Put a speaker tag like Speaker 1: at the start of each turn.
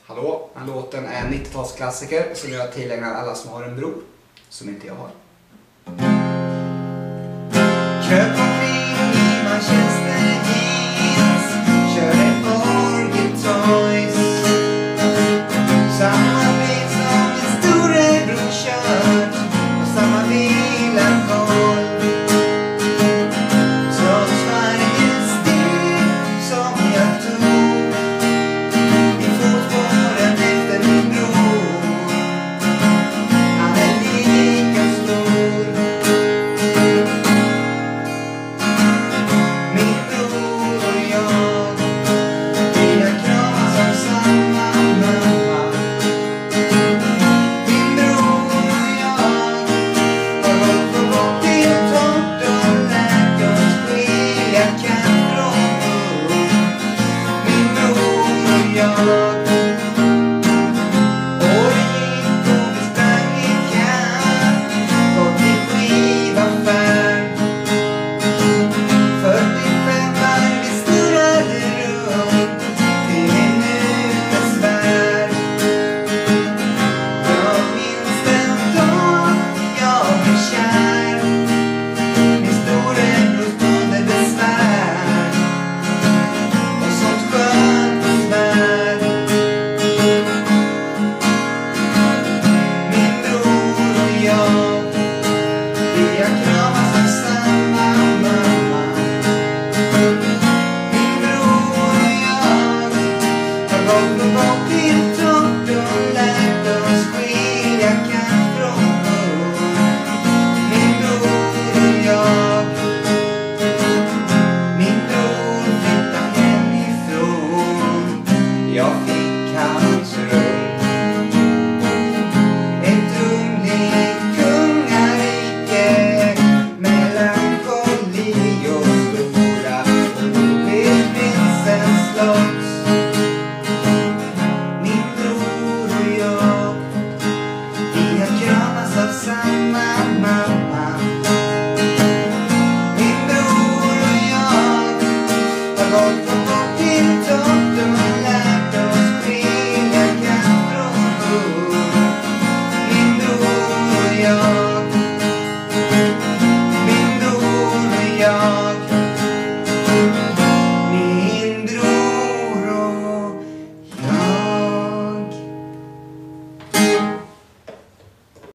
Speaker 1: Hallå, låten är en 90-talsklassiker som jag tillägnar alla som har en bror, som inte jag har.
Speaker 2: Kröp omkring i Manchester jeans, körde Orgel Toys. Samma bil som min storebror kört och samma villagolv. Trots varje steg som jag tog i fotspåren efter min bror, han är lika stor. Min bror och jag, vi har kramas av samma mamma. Min bror och jag har gått på bort till torrt och lärt oss skilja katt från hund. Min bror och jag. Åren gick och vi sprang i kapp, gått till skivaffär. 45 varv vi snurrade runt till minutens värld. Jag minns den dag jag blev kär, min storebror stående besvär och sånt skönt besvär. Min bror och jag, vi har kramats av samma mamma. Min bror och jag har gått och gått till torrt och lärt oss skilja katt från hund. Min bror och jag. Min bror flyttade hemifrån, jag fick cancer